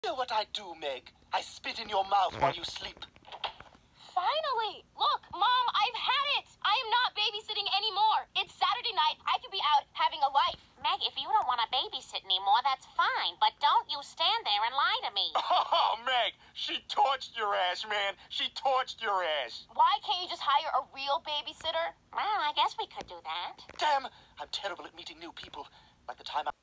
You know what I do, Meg? I spit in your mouth while you sleep. Finally! Look, Mom, I've had it! I am not babysitting anymore. It's Saturday night. I could be out having a life. Meg, if you don't want to babysit anymore, that's fine. But don't you stand there and lie to me. Oh, Meg, she torched your ass, man. She torched your ass. Why can't you just hire a real babysitter? Well, I guess we could do that. Damn, I'm terrible at meeting new people. Like the time I...